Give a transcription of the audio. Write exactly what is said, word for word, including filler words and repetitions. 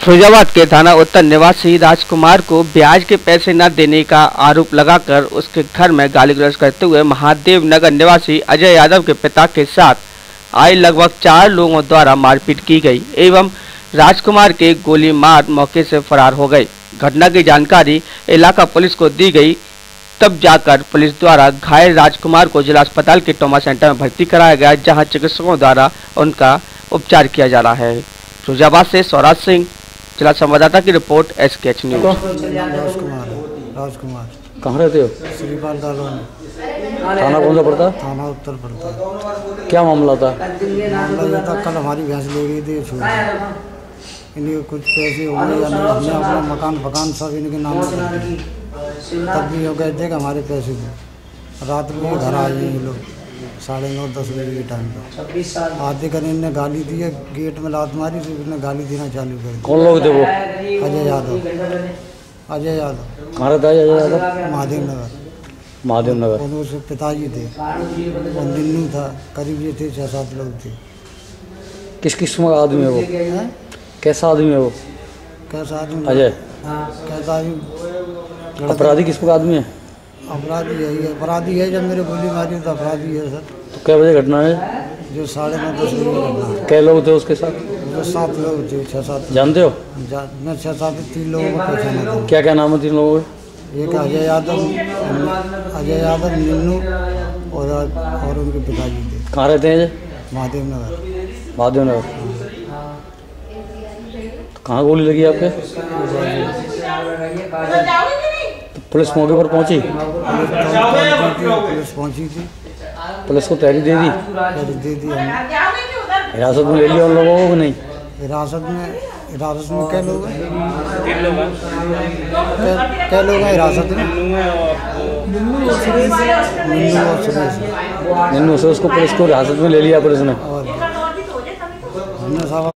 फिरोजाबाद के थाना उत्तर निवासी राजकुमार को ब्याज के पैसे न देने का आरोप लगाकर उसके घर में गाली गलौज करते हुए महादेव नगर निवासी अजय यादव के पिता के साथ आए लगभग चार लोगों द्वारा मारपीट की गई एवं राजकुमार के गोली मार मौके से फरार हो गए। घटना की जानकारी इलाका पुलिस को दी गई, तब जाकर पुलिस द्वारा घायल राजकुमार को जिला अस्पताल के ट्रॉमा सेंटर में भर्ती कराया गया, जहां चिकित्सकों द्वारा उनका उपचार किया जा रहा है। फिरोजाबाद से स्वराज सिंह, जिला संवाददाता की रिपोर्ट, S K H news. Rajkumar Rajkumar कहाँ रहते हो? श्रीपाल कॉलोनी। थाना कौन सा पड़ता है? थाना उत्तर पड़ता है। क्या मामला था? मामला ये था, कल हमारी भैंस ले गई थी छूट इन्हीं कुछ पैसे हो गए या नहीं, हमने अपना मकान मकान सब इनके नाम कर दिए। तब भी हो गए थे कि हमारे पैसे थे। रात में घर आ गए ये लोग साढ़े नौ दस बजे के टाइम पर आते कर इनने गाली दी है, गेट में लात मारी तो इन्हें गाली देना चालू कर दी। कौन लोग थे वो? अजय यादव अजय यादव कहाँ रहता है अजय यादव? महादेव नगर महादेव नगर। और उसके पिताजी थे और निन्नू था, करीब ये थे छः सात लोग थे। किस किस्म का आदमी है वो? है? कैसा आदमी है वो? कैसा आदमी? अजय कैसा आदमी? अपराधी किस प्रकार आदमी है? अपराधी है, ये अपराधी है। जब मेरे गोली मारी तो अपराधी है सर। तो क्या बजे घटना है? जो साढ़े नौ दस बजे घटना है। कै लोग थे उसके साथ? जो सात लोग थे, छः सात। जानते हो? जा, मैं छः सात तीन लोगों को पहचाना था। क्या क्या नाम है तीन लोगों के? एक अजय यादव, अजय यादव, निन्नू और और उनके पिताजी थे। कहाँ रहते हैं अजय? महादेव नगर। महादेव नगर। तो कहाँ गोली लगी आपके? तो पुलिस मौके पर पहुंची? पुलिस पहुंची थी। पुलिस को तहरीर दे दी? दे दी हमने। हिरासत में ले लिया उन लोगों को नहीं? हिरासत में हिरासत में क्या लोग हैं? क्या लोग हैं हिरासत में? निन्नू और सुरेश। निन्नू से उसको पुलिस को हिरासत में ले लिया पुलिस ने। और हमने साहब